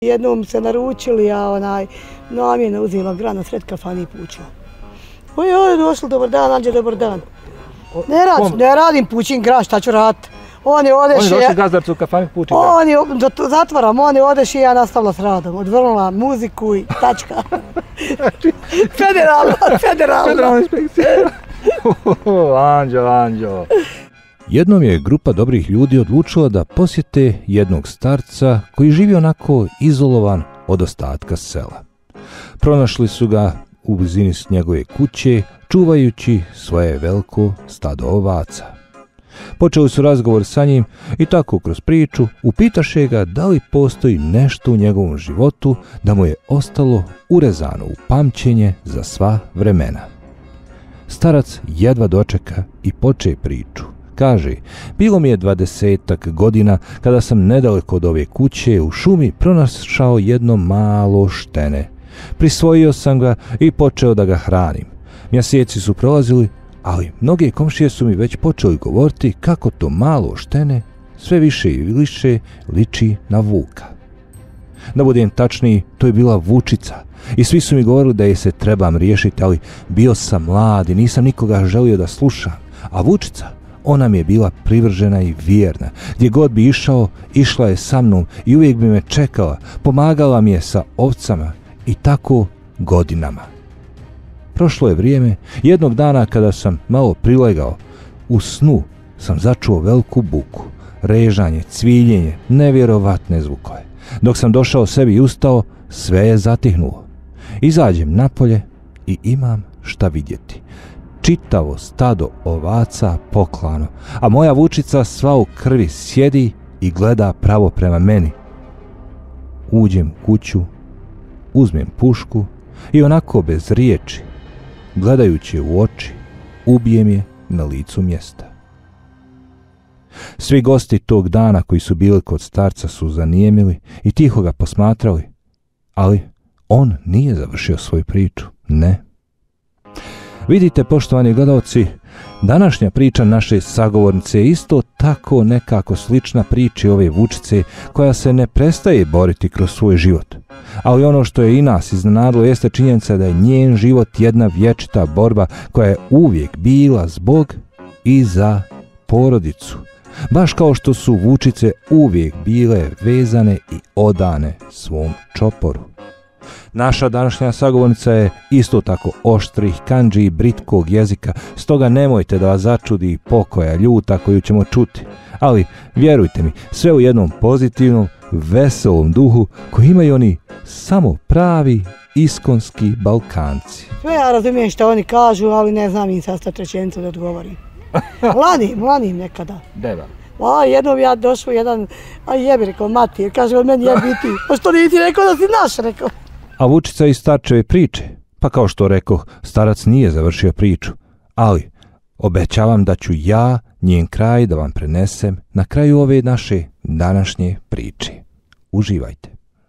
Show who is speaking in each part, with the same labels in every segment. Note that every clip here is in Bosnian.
Speaker 1: Jednom se naručili, a namjena uzela grana sred kafani i pučila. Oj, došli, dobar dan, Anđe, dobar dan. Ne radim pućin gran, šta ću raditi? On je
Speaker 2: došli gazdarcu u kafani pući gran.
Speaker 1: Zatvaram, on je odeš i ja nastavila s radom. Odvrnula muziku i tačka. Federalna
Speaker 2: inspekcija. Anđo.
Speaker 3: Jednom je grupa dobrih ljudi odlučila da posjete jednog starca koji živi onako izolovan od ostatka sela. Pronašli su ga u blizini njegove kuće, čuvajući svoje veliko stado ovaca. Počeli su razgovor sa njim i tako kroz priču upitaše ga da li postoji nešto u njegovom životu da mu je ostalo urezano u pamćenje za sva vremena. Starac jedva dočeka i poče priču. Kaže, bilo mi je 20-ak godina kada sam nedaleko od ove kuće u šumi pronašao jedno malo štene. Prisvojio sam ga i počeo da ga hranim. Mjeseci su prolazili, ali mnoge komšije su mi već počeli govoriti kako to malo štene sve više i više liči na vuka. Da budem tačniji, to je bila vučica i svi su mi govorili da je se trebam riješiti, ali bio sam mlad i nisam nikoga želio da slušam, a vučica, ona mi je bila privržena i vjerna. Gdje god bi išao, išla je sa mnom i uvijek bi me čekala, pomagala mi je sa ovcama i tako godinama. Prošlo je vrijeme, jednog dana kada sam malo prilegao, u snu sam začuo veliku buku, režanje, cviljenje, nevjerovatne zvukove. Dok sam došao sebi i ustao, sve je zatihnulo. Izađem napolje i imam šta vidjeti. Čitavo stado ovaca poklano, a moja vučica sva u krvi sjedi i gleda pravo prema meni. Uđem u kuću, uzmem pušku i onako bez riječi, gledajući je u oči, ubijem je na licu mjesta. Svi gosti tog dana koji su bili kod starca su zanijemili i tiho ga posmatrali, ali on nije završio svoju priču, ne. Vidite, poštovani gledalci, današnja priča naše sagovornice je isto tako nekako slična priči ove vučice koja se ne prestaje boriti kroz svoj život. Ali ono što je i nas iznenadilo jeste činjenica da je njen život jedna vječita borba koja je uvijek bila zbog i za porodicu. Baš kao što su vučice uvijek bile vezane i odane svom čoporu. Naša današnja sagovornica je isto tako oštrih, kandži i britkog jezika, stoga nemojte da vas začudi pokoja ljuta koju ćemo čuti. Ali, vjerujte mi, sve u jednom pozitivnom, veselom duhu koji imaju oni samo pravi iskonski Balkanci.
Speaker 1: Sve ja razumijem što oni kažu, ali ne znam im sastaviti rečenicu da odgovorim. Lanim nekada.
Speaker 2: Deva.
Speaker 1: Jednom ja došao jedan, jebi rekao, mati, jer kaže od meni jebi ti. Pa što nisi rekao da si naš, rekao.
Speaker 3: A vučica iz starčeve priče, pa kao što rekoh, starac nije završio priču, ali obećavam da ću ja njen kraj da vam prenesem na kraju ove naše današnje priče. Uživajte.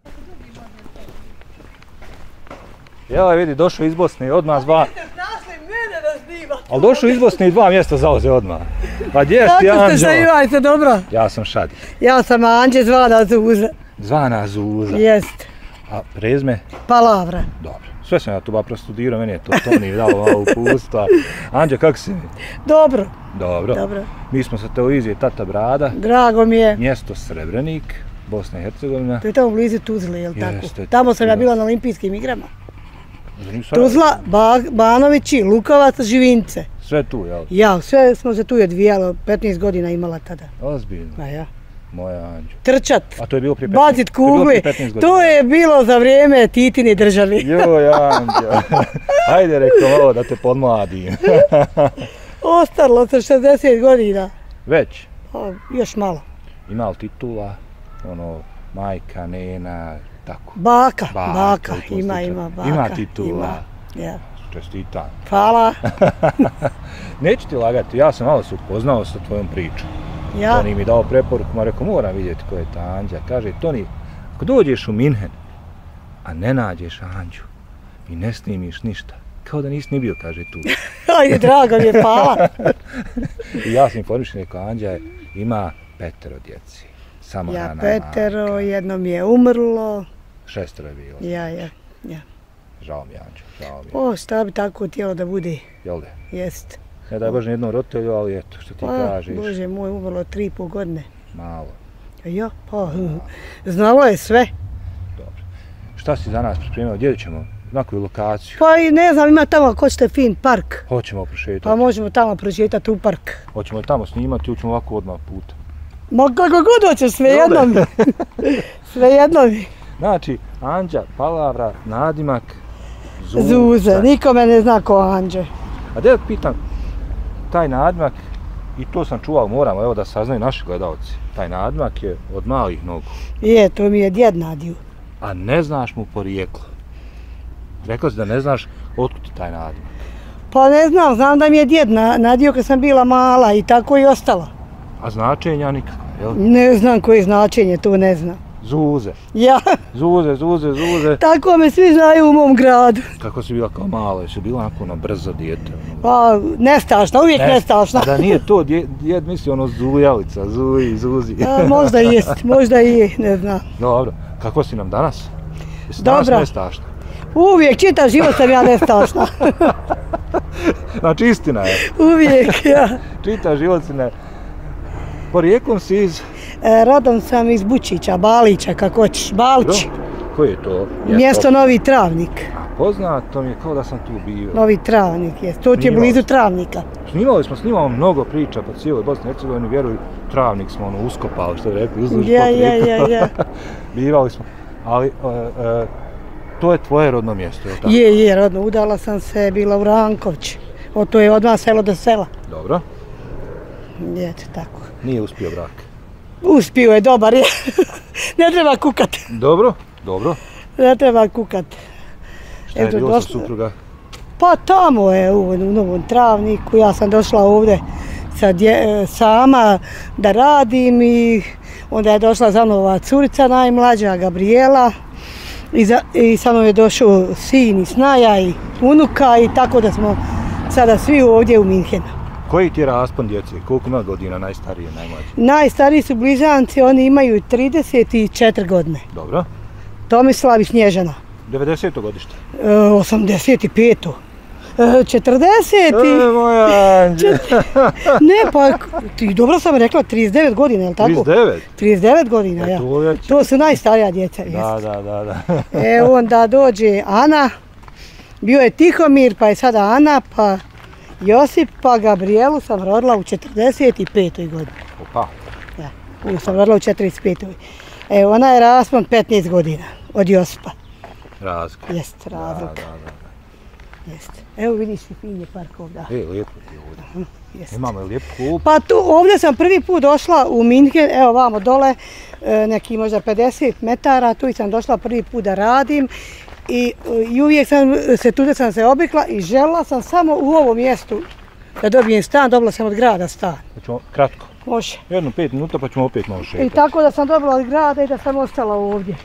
Speaker 2: Jel, vidi, došao iz Bosne i odmah zva... Ali došao iz Bosne i 2 mjesta zauze odmah. Pa gdje si, Anđo?
Speaker 1: Kako ste živajte, dobro?
Speaker 2: Ja sam Šadi.
Speaker 1: Ja sam Anđe, zvana Zuza.
Speaker 2: Zvana Zuza?
Speaker 1: Jest.
Speaker 2: A prezme?
Speaker 1: Palavra.
Speaker 2: Dobro. Sve sam ja tu ba prostudirao, meni je to Toni dalo malo upustva. Anđe, kako si mi?
Speaker 1: Dobro.
Speaker 2: Dobro. Mi smo sa televizije Tata Brada.
Speaker 1: Drago mi je.
Speaker 2: Mjesto Srebrenik, Bosna i Hercegovina.
Speaker 1: To je tamo blizu Tuzle, jel tako?
Speaker 2: Jeste.
Speaker 1: Tamo sam ja bila na olimpijskim igrama. Tuzla, Banovići, Lukovac, Živince.
Speaker 2: Sve tu, jel?
Speaker 1: Ja, sve smo se tu odvijalo, 15 godina imala tada.
Speaker 2: Ozbiljno?
Speaker 1: Ma ja.
Speaker 2: Moja Anđo.
Speaker 1: Trčat.
Speaker 2: A to je bilo prije 15 godina?
Speaker 1: Bacit kugle. To je bilo za vrijeme Titine države.
Speaker 2: Joj, Anđo. Ajde, rekao ovo da te podmladim.
Speaker 1: Ostalo se 60 godina.
Speaker 2: Već?
Speaker 1: Još malo.
Speaker 2: Ima li titula? Ono, majka, nena, tako?
Speaker 1: Baka, ima baka.
Speaker 2: Ima titula.
Speaker 1: Ja.
Speaker 2: Čestitam.
Speaker 1: Hvala.
Speaker 2: Neću ti lagati, ja sam malo se upoznao sa tvojom pričom.
Speaker 1: Ja?
Speaker 2: Toni mi dao preporuku, ma rekao, moram vidjeti ko je ta Anđa. Kaže, Toni, ako dođeš u Minhen, a ne nađeš Anđu i ne snimiš ništa, kao da nisi ni bio, kaže tu.
Speaker 1: Ajde, drago mi je, hvala.
Speaker 2: I ja sam informišen, rekao, Anđa ima 5 djeci.
Speaker 1: Ja 5, jedno mi je umrlo,
Speaker 2: 6 je bilo.
Speaker 1: Ja.
Speaker 2: Žao mi, Anđo, žao mi.
Speaker 1: O, šta bi tako tijelo da bude?
Speaker 2: Jel da?
Speaker 1: Jest.
Speaker 2: Ne daj Bože jednom roditelju, ali eto, što ti kažeš.
Speaker 1: Bože moj, umrlo 3,5 godine.
Speaker 2: Malo.
Speaker 1: Ja, pa, znalo je sve.
Speaker 2: Dobro. Šta si za nas pripremio? Gdje ćemo? Na koju lokaciju?
Speaker 1: Pa i ne znam, ima tamo ako ćete fin park.
Speaker 2: Hoćemo prošetati.
Speaker 1: Pa možemo tamo prošetati u park.
Speaker 2: Hoćemo tamo snimati ili ćemo ovako odmah puta?
Speaker 1: Ma kako god hoćeš, svejedno mi. Svejedno mi.
Speaker 2: Znači, Anđa, palavra, nadimak,
Speaker 1: Zuza, nikome ne zna ko Anđe.
Speaker 2: A da pitam, taj nadimak, i to sam čuvao, moramo evo da saznaju naši gledalci, taj nadimak je od malih nogu.
Speaker 1: Je, to mi je djed nadio.
Speaker 2: A ne znaš mu porijeklo. Rekao si da ne znaš otkud ti taj nadimak.
Speaker 1: Pa ne znam da mi je djed nadio kad sam bila mala i tako i ostala.
Speaker 2: A značenja nikakva, jel?
Speaker 1: Ne znam koje značenje, to ne znam.
Speaker 2: Zuze.
Speaker 1: Ja.
Speaker 2: Zuze.
Speaker 1: Tako me svi znaju u mom gradu.
Speaker 2: Kako si bila kao mala, jesi bila onako na brzo dijete?
Speaker 1: Pa, nestašna, uvijek nestašna.
Speaker 2: Da nije to, djed misli ono zujalica, zuzi.
Speaker 1: Možda i je, ne znam.
Speaker 2: Dobro, kako si nam danas? Jesi
Speaker 1: Dobro.
Speaker 2: Danas nestašna?
Speaker 1: Uvijek, čitav život sam ja nestašna.
Speaker 2: Znači istina je.
Speaker 1: Uvijek, ja.
Speaker 2: Čitav život si ne... Porijeklom si iz...
Speaker 1: Rodom sam iz Bučića, Balića, kako hoćeš, Balić.
Speaker 2: Koji je to?
Speaker 1: Mjesto Novi Travnik.
Speaker 2: A poznato mi je kao da sam tu bio.
Speaker 1: Novi Travnik, jest. To ti je blizu Travnika.
Speaker 2: Snimamo mnogo priča po cijeloj Bosni i Hercegovini, vjeruj, Travnik smo ono uskopali, što je rekli, uzduž poprijekom.
Speaker 1: Ja.
Speaker 2: Bivali smo, ali to je tvoje rodno mjesto, je li tako?
Speaker 1: Je, rodno, udala sam se, bila u Rankovći. To je odmah selo do sela.
Speaker 2: Dobro.
Speaker 1: Eto, tako.
Speaker 2: Nije uspio brak.
Speaker 1: Uspio je, dobar je. Ne treba kukat.
Speaker 2: Dobro.
Speaker 1: Ne treba kukat.
Speaker 2: Šta je bilo sa supruga?
Speaker 1: Pa tamo je u Novom Travniku, ja sam došla ovdje sama da radim i onda je došla za mnom ova curica najmlađa, Gabriela. I sa mnom je došao sin i snaja i unuka i tako da smo sada svi ovdje u Minhenu.
Speaker 2: Koji ti je raspon djece? Koliko ima godina najstarije, najmlađe?
Speaker 1: Najstariji su blizanci, oni imaju 34 godine.
Speaker 2: Dobro.
Speaker 1: Tomislav i Snježana.
Speaker 2: 90. godište?
Speaker 1: 85. 40.
Speaker 2: Moja Anđe.
Speaker 1: Ne, pa ti dobro sam rekla, 39 godina, je li tako?
Speaker 2: 39?
Speaker 1: 39 godina, ja. To su najstarija djeca.
Speaker 2: Da.
Speaker 1: Onda dođe Ana, bio je Tihomir, pa je sada Ana, pa Josip, pa Gabrielu sam rodila u 45. godini.
Speaker 2: Opa.
Speaker 1: Ja, ovu sam rodila u 45. Ona je raspon 15 godina od Josipa.
Speaker 2: Razlika.
Speaker 1: Jest, razlika.
Speaker 2: Da.
Speaker 1: Jest. Evo vidiš i fin je park ovdje.
Speaker 2: Lijepo je ovdje. Imamo je lijep klub.
Speaker 1: Pa tu, ovdje sam prvi put došla u Minhen, evo vamo dole, neki možda 50 metara, tu sam došla prvi put da radim. I uvijek sam se obikla i željela sam samo u ovom mjestu da dobijem stan, dobila sam od grada stan.
Speaker 2: Hoćemo kratko?
Speaker 1: Može.
Speaker 2: 5 minuta pa ćemo opet malo šetati.
Speaker 1: I tako da sam dobila od grada i da sam ostala ovdje.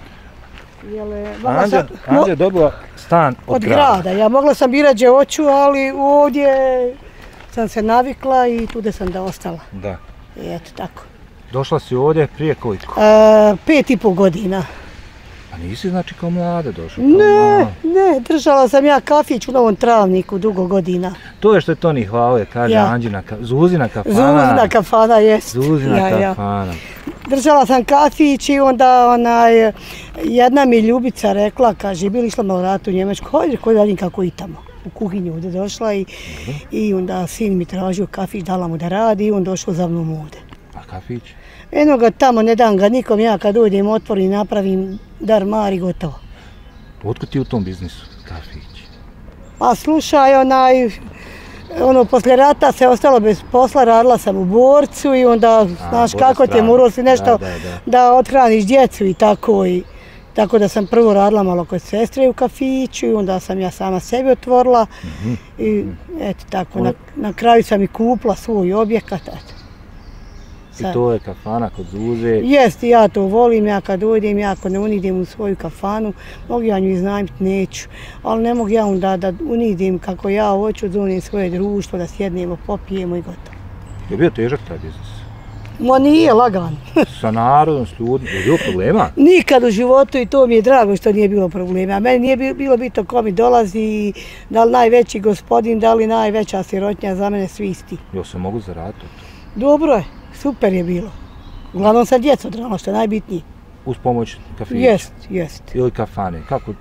Speaker 2: Anđa je dobila stan od grada.
Speaker 1: Ja mogla sam birati gdje hoću, ali ovdje sam se navikla i tude sam da ostala.
Speaker 2: Da.
Speaker 1: I eto tako.
Speaker 2: Došla si ovdje prije koliko?
Speaker 1: 5,5 godina.
Speaker 2: A nisi znači kao mlada došla?
Speaker 1: Ne, držala sam ja kafić u Novom Travniku dugo godina.
Speaker 2: To je što je Toni hvalio, kaže Anđina, Zuzina kafana.
Speaker 1: Zuzina kafana, jest.
Speaker 2: Zuzina kafana.
Speaker 1: Držala sam kafić i onda jedna mi Ljubica rekla, kaže, bili išla malo ratu u Njemačku, hajde koji radim kako i tamo. U kuhinju ovdje došla i onda sin mi tražio kafić, dala mu da radi i on došao za mnom ovdje.
Speaker 2: A kafić?
Speaker 1: Eno ga tamo, ne dam ga nikom, ja kad dođem, otvorim, napravim dar mar i gotovo.
Speaker 2: Otkud ti u tom biznisu, kafić?
Speaker 1: Pa slušaj, poslije rata se ostalo bez posla, radila sam u Borcu i onda, znaš kako te moralo si nešto da othraniš djecu i tako. Tako da sam prvo radila malo kod sestre u kafiću i onda sam ja sama sebi otvorila. I eto tako, na kraju sam i kupila svoj objekat.
Speaker 2: I to je kafana kod Zuze?
Speaker 1: Jest, ja to volim, ja kad dođem, ja ako ne unidem u svoju kafanu, mogu ja nju iznajmiti, neću. Ali ne mogu ja onda da unidem kako ja hoću, zovem svoje društvo, da sjednemo, popijemo i gotovo.
Speaker 2: Je bio težak taj biznis?
Speaker 1: Ma nije lagan.
Speaker 2: Sa narodom, s ljudima, je bilo problema?
Speaker 1: Nikad u životu i to mi je drago što nije bilo problema. A meni nije bilo bitno ko mi dolazi, da li najveći gospodin, da li najveća sirotnja, za mene svi isti.
Speaker 2: Jel se mogu zaraditi?
Speaker 1: Dobro je, super je bilo. Uglavnom sam djecu odrala, što je najbitnije.
Speaker 2: Uz pomoć kafića?
Speaker 1: Jest.
Speaker 2: Ili kafane? Kako?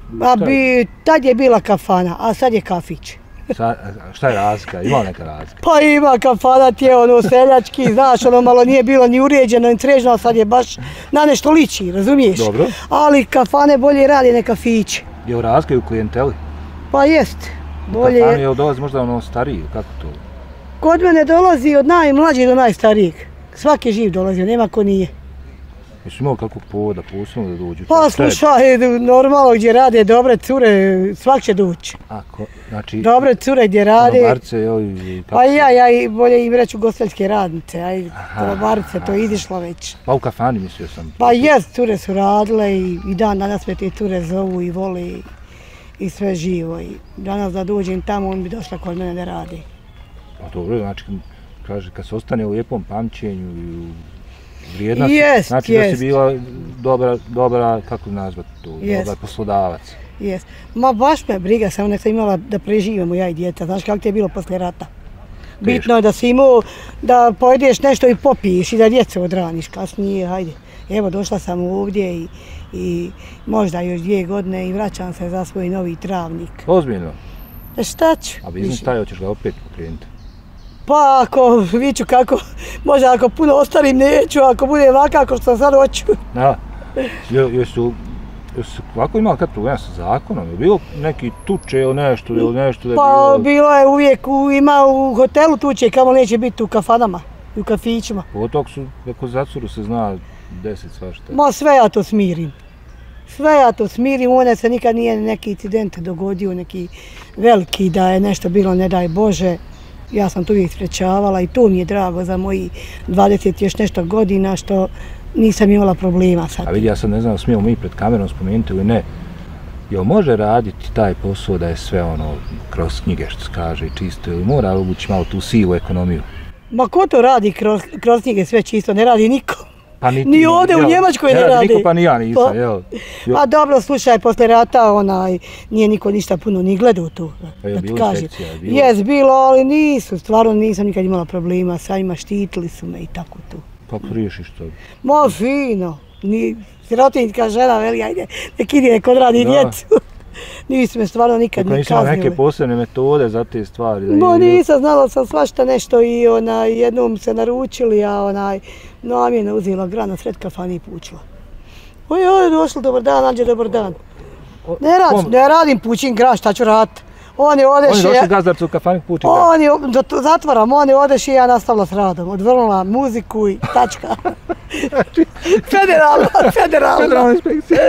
Speaker 1: Tad je bila kafana, a sad je kafić.
Speaker 2: Šta je razlika? Ima neka razlika?
Speaker 1: Pa ima kafana ti je ono seljački, znaš, ono malo nije bilo ni uređeno, ni trežno, a sad je baš na nešto liči, razumiješ?
Speaker 2: Dobro.
Speaker 1: Ali kafane bolje radi ne kafiće.
Speaker 2: Je u razlika u klijenteli?
Speaker 1: Pa jest.
Speaker 2: Bolje je. Kafanu je dolazi možda ono stariji, kako to?
Speaker 1: Kod mene dolazi od najmlađih do najstarijeg. Svaki živ dolazi, nema ko nije.
Speaker 2: Jesi imao kakvog povoda posebno da dođu?
Speaker 1: Pa slušaj, normalno gdje rade dobre cure, svak će doći.
Speaker 2: Znači...
Speaker 1: Dobre cure gdje rade...
Speaker 2: Konobarce, joj...
Speaker 1: Pa ja bolje im reću gosteljske radnice, konobarce, to je izišlo već.
Speaker 2: Pa u kafani mislio sam.
Speaker 1: Pa jest, cure su radile i dan danas me te cure zovu i vole i sve živo. I danas da dođem tamo, on bi došla kod mene da radi.
Speaker 2: Pa dobro, znači kad se ostane u lijepom pamćenju i u vrijednosti, znači da si bila dobra, kako nazvat to, dobar poslodavac.
Speaker 1: Jes. Ma baš me briga, samo nek sam imala da preživimo ja i djeca, znaš kako ti je bilo poslije rata. Bitno je da si imao da pojedeš nešto i popiješ i da djecu odraniš, kasnije, hajde. Evo došla sam ovdje i možda još 2 godine i vraćam se za svoj novi travnik.
Speaker 2: Ozbiljno?
Speaker 1: Šta ću?
Speaker 2: A biznis taj hoćeš ga opet pokrenuti?
Speaker 1: Pa ako viću kako, možda ako puno ostarim neću, ako bude ovako što sad hoću.
Speaker 2: Da, jesu ovako imali kad problema sa zakonom? Je bilo neki tuče ili nešto da je bilo?
Speaker 1: Pa bilo je uvijek, ima u hotelu tuče, kamo neće biti u kafanama i u kafićima.
Speaker 2: Pogotovo su, ako zacuru se zna desit svašta.
Speaker 1: Ma sve ja to smirim. Sve ja to smirim, one se nikad nije neki incident dogodio, neki veliki da je nešto bilo, ne daj Bože. Ja sam to uvijek sprečavala i to mi je drago za moji 20 još nešto godina što nisam imala problema sad.
Speaker 2: A vidi, ja sad ne znam, smijemo mi pred kamerom spomenuti ili ne, jel može raditi taj posao da je sve ono kroz knjige što se kaže i čisto ili mora ući malo tu sivu ekonomiju?
Speaker 1: Ma ko to radi kroz knjige sve čisto, ne radi niko.
Speaker 2: Pa
Speaker 1: ni ovdje u Njemačkoj ne radi.
Speaker 2: Niko pa ni ja nisam, jel?
Speaker 1: Pa dobro, slušaj, posle rata nije niko ništa puno ni gledao tu.
Speaker 2: Pa je bilo inspekcija?
Speaker 1: Jes, bilo, ali nisu, stvarno nisam nikad imala problema sa njima, štitili su me i tako tu.
Speaker 2: Kako riješiš to?
Speaker 1: Ma fino, sirotinjska žena veli, ajde, nek ide, nek odradi djecu. Nisu me stvarno nikad ni kaznili.
Speaker 2: Nisam neke posebne metode za te stvari?
Speaker 1: Ma nisam, znala sam svašta nešto i jednom se naručili, a namjena uzela grana sred kafani i pučila. Oj, došli, dobar dan, Anđe, dobar dan. Ne radim pučin gran, šta ću raditi? Oni
Speaker 2: došli gazdarcu u kafani pučin gran?
Speaker 1: Zatvaram, oni odeš i ja nastavila s radom. Odvrnula muziku i tačka. Federalna
Speaker 2: inspekcija.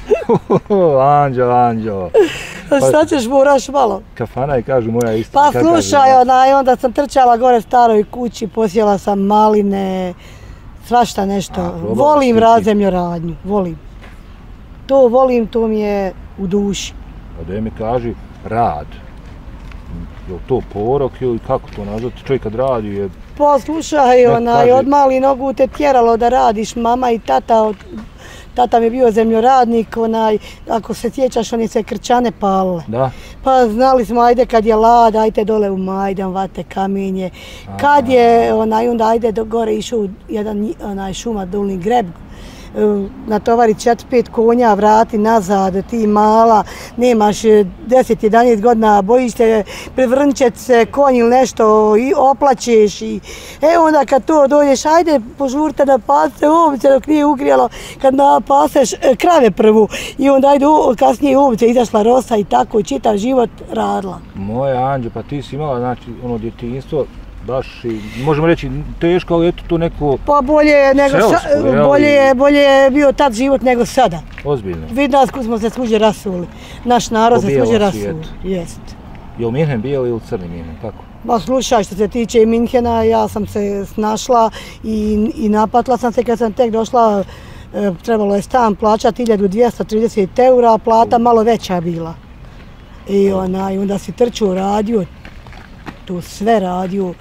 Speaker 2: Anđo.
Speaker 1: Šta ćeš, moraš malo?
Speaker 2: Kafana je, kažu, moja istina.
Speaker 1: Pa slušaj, onda sam trčala gore staroj kući, posjela sam maline, svašta nešto. Volim radzemljoradnju, volim. To volim, to mi je u duši.
Speaker 2: Pa da mi kaži rad. Je li to porok ili kako to nazvati? Čovjek kad radi je...
Speaker 1: Pa slušaj, od mali nogu te tjeralo da radiš, mama i tata. Tata mi je bio zemljoradnik, ako se sjećaš, oni se krčane palile.
Speaker 2: Da.
Speaker 1: Pa znali smo, ajde kad je lad, ajde dole u Majdan, vate kamenje. Kad je, onda ajde gore išao jedan šuma, dolni greb, natovari 4-5 konja, vrati nazad, ti mala, nemaš 10-11 godina, bojiš se prevrnčet se, konj ili nešto i oplačeš. Onda kad to dođeš, ajde požurite da pase ovce dok nije ugrijalo, kad napaseš krave prvu i onda ajde kasnije ovce, izašla rosa i tako čitav život radila.
Speaker 2: Moja Anđe, pa ti si imala, znači, ono djetinjstvo, baš, možemo reći, teško, ali eto to neko...
Speaker 1: Pa bolje je bio tad život nego sada.
Speaker 2: Ozbiljno.
Speaker 1: Vidi nas ko smo se svuđe rasuli. Naš narod se svuđe rasuli. Jest.
Speaker 2: Je li Minhen bijeli ili crni Minhen, kako?
Speaker 1: Pa slušaj, što se tiče Minhena, ja sam se snašla i napatila sam se kad sam tek došla, trebalo je stan plaćati 1230 €, plata malo veća bila. I onda si trčao radio, to sve radio,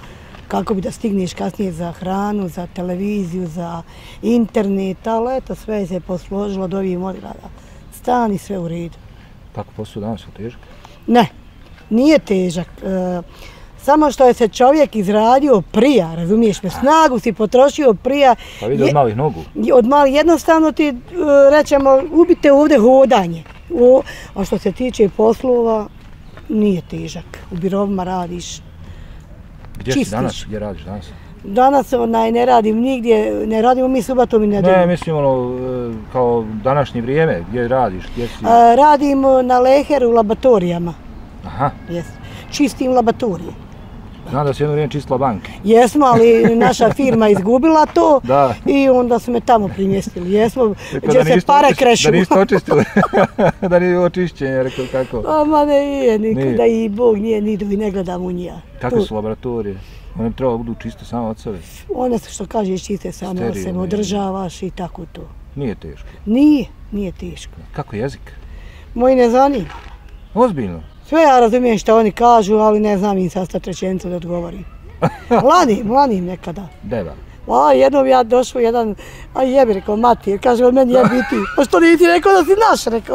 Speaker 1: kako bi da stigneš kasnije za hranu, za televiziju, za internet, ali eto sve se posložilo od ovih odgrada. Stan i sve u redu.
Speaker 2: Kako posao danas je težak?
Speaker 1: Ne, nije težak. Samo što je se čovjek izradio prija, razumiješ me, snagu si potrošio prija.
Speaker 2: Pa vidi od malih nogu?
Speaker 1: Od malih, jednostavno ti rećemo, ubite ovdje hodanje. A što se tiče poslova, nije težak. U birovima radiš,
Speaker 2: Gdje
Speaker 1: čistiš.
Speaker 2: si danas? Gdje radiš danas?
Speaker 1: Danas ne radim nigdje, ne radimo mi subotom i nedeljom.
Speaker 2: Ne, mislim kao današnje vrijeme, gdje radiš, gdje si?
Speaker 1: Radim na Leheru u laboratorijama.
Speaker 2: Aha.
Speaker 1: Čistim laboratorije.
Speaker 2: Znam da si jedno vrijeme čistila banke.
Speaker 1: Jesmo, ali naša firma izgubila to
Speaker 2: Da.
Speaker 1: i onda su me tamo primjestili. Jesmo, gdje se pare krešu.
Speaker 2: Da niste očistili, da nije očišćenje, rekao kako.
Speaker 1: Ma ne, nikada i Bog nije nidu i ne gledam u njega.
Speaker 2: Kakve su laboratorije? One bi trebalo budu čiste samo od sebe.
Speaker 1: One su što kažeš čiste samo od sebe, održavaš i tako to.
Speaker 2: Nije teško.
Speaker 1: Nije teško.
Speaker 2: Kako jezik?
Speaker 1: Moji ne zanima.
Speaker 2: Ozbiljno?
Speaker 1: Sve ja razumijem što oni kažu, ali ne znam im sastaviti rečenicu da odgovorim. Lanim nekada.
Speaker 2: Deva.
Speaker 1: Jednom ja došao jedan, a jebi, rekao, Mati, kaže od meni jebi i ti. Pa što nisi rekao da si naš, rekao.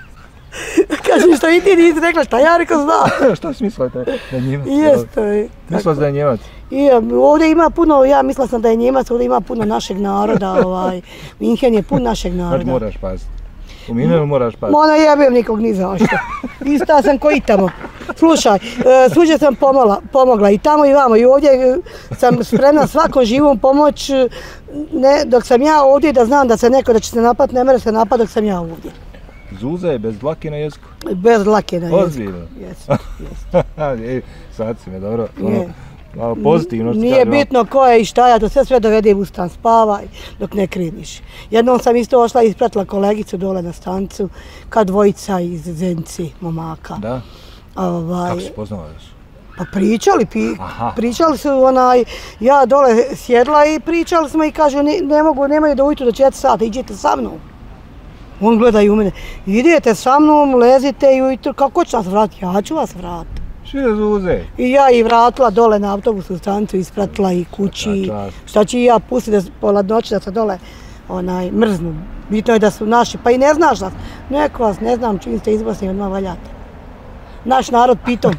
Speaker 1: Kaže, što i ti nisi rekla, šta ja rekao znam.
Speaker 2: Šta si mislila da je Njemac?
Speaker 1: Jeste.
Speaker 2: Mislila da je Njemac?
Speaker 1: Ovdje ima puno, ja mislila sam da je Njemac, ovdje ima puno našeg naroda, Minhen je pun našeg naroda.
Speaker 2: Znači moraš paziti. U Minhenu moraš paziti.
Speaker 1: Ma ne jebem nikog ni zašto. Ista sam ko i tamo. Slušaj, svuđe sam pomogla i tamo i vamo i ovdje sam spremna svakom živom pomoć. Dok sam ja ovdje da znam da se neko da će se napad, ne mere se napad dok sam ja ovdje.
Speaker 2: Zuza je bez dlake na jeziku?
Speaker 1: Bez dlake na jeziku.
Speaker 2: Ozbiljno?
Speaker 1: Jesam.
Speaker 2: Sad si me dobro. Malo pozitivno što
Speaker 1: Nije bitno ko je i šta ja, to sve dovedem u stan, spavaj dok ne kreniš. Jednom sam isto ošla i ispratila kolegicu dole na stancu, kad dvojica iz Zenci, momaka.
Speaker 2: Da? Kako si poznala da su?
Speaker 1: Pa pričali su ja dole sjedla i pričali smo i kažu nemaju do ujutru do 4 sata, idite sa mnom. On gleda i u mene, idete sa mnom, lezite i ujutru, kako će nas vratiti? Ja ću vas vratiti.
Speaker 2: Šire Zuze.
Speaker 1: I ja ih vratila dole na autobusnu stanicu, ispratila i kući. Šta ću i ja pustiti pola noći da se dole mrznu. Bitno je da su naši, pa i ne znaš nas. Neko vas ne znam čim ste iz Bosne odmah valjate. Naš narod pitom.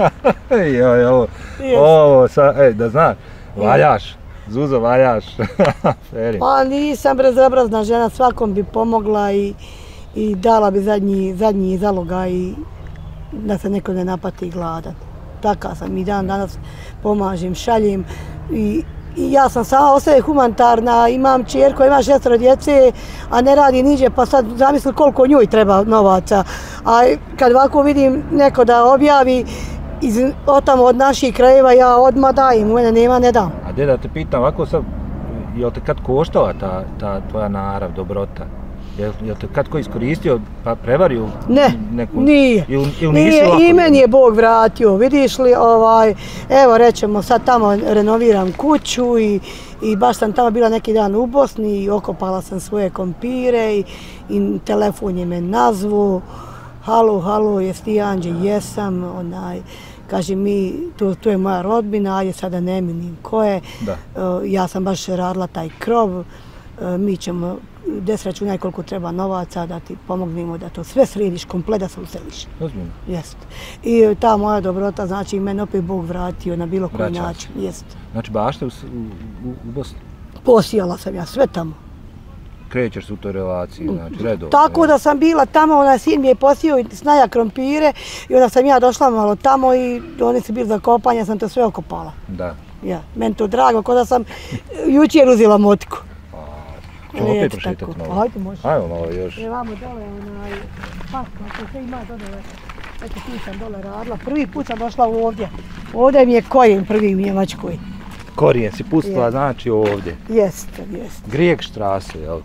Speaker 2: Da znaš, valjaš. Zuzo, valjaš.
Speaker 1: Pa nisam bezobrazna žena, svakom bi pomogla i dala bi zadnji zaloga i da se neko ne napati gladan. Taka sam i danas pomažem, šaljem i ja sam sama ostaje humanitarna, imam čerku, ima 6 djece, a ne radi niđe, pa sad zamisli koliko njoj treba novaca. A kad ovako vidim neko da objavi otamo od naših krajeva, ja odmah dajem, u mene nema, ne dam.
Speaker 2: A da te pitam, ovako sad, je li te kad koštala ta tvoja narav, dobrota? Je li te kad ko iskoristio pa prevario neku?
Speaker 1: Nije. I meni je Bog vratio, vidiš li, evo rećemo sad tamo renoviram kuću i baš sam tamo bila neki dan u Bosni i okopala sam svoje kompire i telefon je me nazvao. Halo, jesi ti Anđe? Jesam, kaže mi, tu je moja rodbina, ajde sada ne minim ko je. Ja sam baš radila taj krov, mi ćemo 10 računaj koliko treba novaca da ti pomognemo da to sve središ, komplet da se useliš.
Speaker 2: Ozbiljno?
Speaker 1: Jest. I ta moja dobrota, znači mene opet Bog vratio na bilo koji način. Jest.
Speaker 2: Znači bašte u Bosni?
Speaker 1: Posijala sam ja sve tamo.
Speaker 2: Krećeš se u toj relaciji, znači redovno.
Speaker 1: Tako da sam bila tamo, sin mi je posio snaja krompire i onda sam ja došla malo tamo i oni su bili za kopanje, sam to sve okopala.
Speaker 2: Da.
Speaker 1: Ja, meni to drago, kao da sam jučer uzela motiku.
Speaker 2: Ćemo opet prošetati malo.
Speaker 1: Ajde, može.
Speaker 2: Ajmo malo još.
Speaker 1: Vamo dole, paska, to sve ima dole. Eto, tu sam dole radila. Prvi put sam došla ovdje. Ovdje mi je korijen prvi u Njemačkoj.
Speaker 2: Korijen si pustila, znači ovdje?
Speaker 1: Jeste.
Speaker 2: Griegstrasse, jel?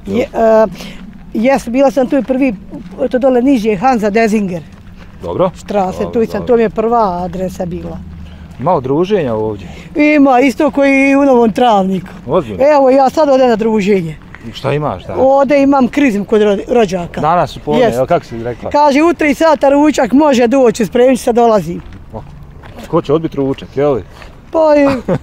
Speaker 1: Jeste, bila sam tu i prvi, to dole niže, Hansa Desinger.
Speaker 2: Dobro.
Speaker 1: Strasse, to mi je prva adresa bila.
Speaker 2: Malo druženja ovdje?
Speaker 1: Ima, isto koji i u Novom Travniku.
Speaker 2: Ozbiljno?
Speaker 1: Evo, ja sad odem na druženje.
Speaker 2: I šta imaš danas?
Speaker 1: Ovdje imam krizm kod rođaka.
Speaker 2: Danas su podne, jel kako si rekla?
Speaker 1: Kaže, u 3 sata ručak može doći, spremit se, dolazim.
Speaker 2: Ko će odbiti ručak, jel li?
Speaker 1: Pa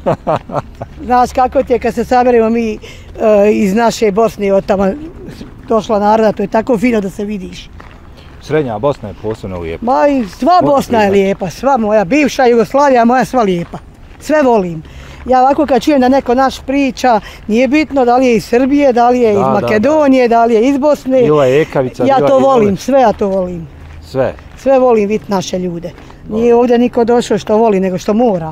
Speaker 1: znaš kako ti je kad se saberemo mi iz naše Bosne, od tamo došla naroda, to je tako fino da se vidiš.
Speaker 2: Srednja Bosna je posebno lijepa.
Speaker 1: Ma i sva Bosna je lijepa, sva moja, bivša Jugoslavija moja sva lijepa. Sve volim. Ja ovako kad čujem da neko naš priča, nije bitno da li je iz Srbije, da li je iz Makedonije, da li je iz Bosne.
Speaker 2: Bila je Ekavica.
Speaker 1: Ja to volim, sve ja to volim.
Speaker 2: Sve?
Speaker 1: Sve volim vidjeti naše ljude. Nije ovdje niko došao što voli, nego što mora.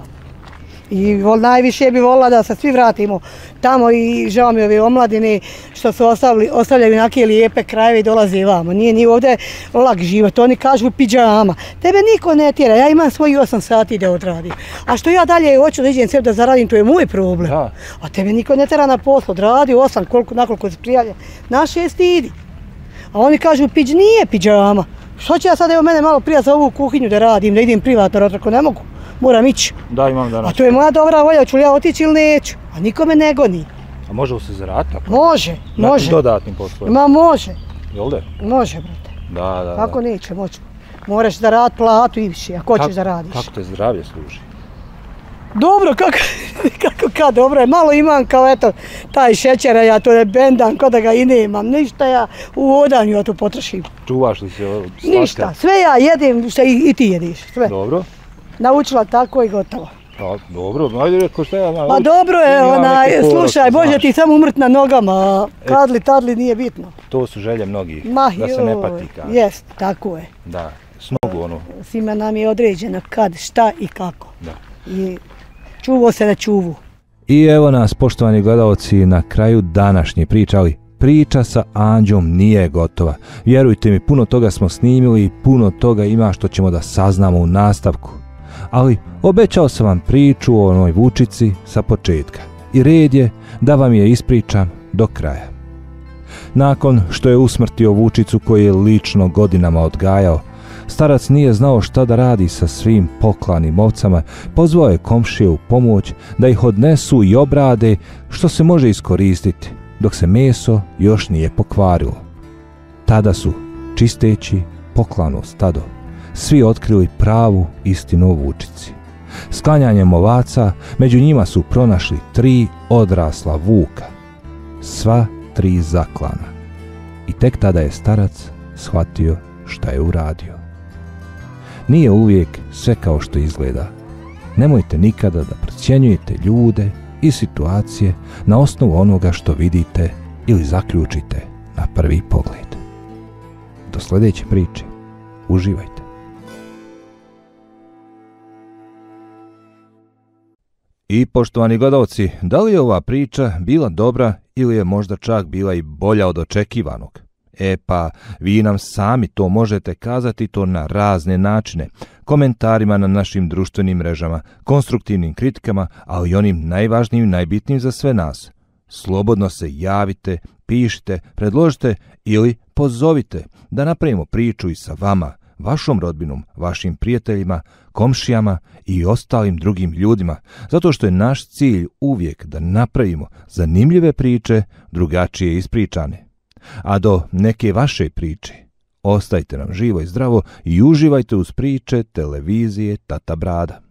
Speaker 1: I najviše bi volila da se svi vratimo tamo i žao mi ove omladine što su ostavljaju neke lijepe krajeve i dolaze vamo. Nije ovdje lak život, oni kažu pidžama. Tebe niko ne tjera, ja imam svoji 8 sati da odradim. A što ja dalje hoću da idem sve da zaradim, to je moj problem.
Speaker 2: Da.
Speaker 1: A tebe niko ne tjera na poslu, odradi 8, nakoliko se prijavlja. Naše stidi. A oni kažu nije pidžama. Što će ja sad, evo mene malo prija za ovu kuhinju da radim, da idem privatno, ako ne mogu. Moram ići.
Speaker 2: Da, imam danas.
Speaker 1: A to je moja dobra volja, ću li ja otići ili neću. A niko me ne goni.
Speaker 2: A može li se zaraditi?
Speaker 1: Može.
Speaker 2: Dodatnim poslovima?
Speaker 1: Može.
Speaker 2: Jel da?
Speaker 1: Može, brate.
Speaker 2: Da.
Speaker 1: Kako neće moći? Moraš zaraditi platu i više, ako hoćeš da radiš.
Speaker 2: Kako te zdravlje služi?
Speaker 1: Dobro, kako dobro je. Malo imam kao eto, taj šećera, ja to ne bendam, ko da ga i nemam. Ništa ja u odanju ja to potrošim.
Speaker 2: Čuvaš li se slatka?
Speaker 1: Ništa, sve ja jedem što i ti jediš, sve.
Speaker 2: Dobro.
Speaker 1: Naučila tako i gotovo.
Speaker 2: Pa dobro, ajde reko šta ja naučim.
Speaker 1: Pa dobro je, slušaj, Bože ti samo umrt na nogama, kadli nije bitno.
Speaker 2: To su želje mnogih, da se ne pati kaže.
Speaker 1: Jest, tako je.
Speaker 2: Da, s nogu ono.
Speaker 1: Svima nam je određeno kad, šta i kako.
Speaker 2: Da.
Speaker 1: I čuvo se na čuvu.
Speaker 3: I evo nas, poštovani gledalci, na kraju današnje priče, ali priča sa Anđom nije gotova. Vjerujte mi, puno toga smo snimili i puno toga ima što ćemo da saznamo u nastavku. Ali obećao sam vam priču o onoj Vučici sa početka i red je da vam je ispričam do kraja. Nakon što je usmrtio Vučicu koju je lično godinama odgajao, starac nije znao šta da radi sa svim poklanim ovcama, pozvao je komšije u pomoć da ih odnesu i obrade što se može iskoristiti, dok se meso još nije pokvarilo. Tada su, čisteći poklano stado, svi otkrili pravu istinu o Vučici. Sklanjanjem ovaca među njima su pronašli 3 odrasla vuka, sva 3 zaklana. I tek tada je starac shvatio šta je uradio. Nije uvijek sve kao što izgleda. Nemojte nikada da procjenjujete ljude i situacije na osnovu onoga što vidite ili zaključite na prvi pogled. Do sljedeće priče. Uživajte. I poštovani gledalci, da li je ova priča bila dobra ili je možda čak bila i bolja od očekivanog? Pa vi nam sami to možete kazati to na razne načine, komentarima na našim društvenim mrežama, konstruktivnim kritikama, ali i onim najvažnijim i najbitnijim za sve nas. Slobodno se javite, pišite, predložite ili pozovite da napravimo priču i sa vama, vašom rodbinom, vašim prijateljima, komšijama i ostalim drugim ljudima, zato što je naš cilj uvijek da napravimo zanimljive priče, drugačije ispričane. A do neke vaše priče, ostajte nam živo i zdravo i uživajte uz priče televizije Tata Brada.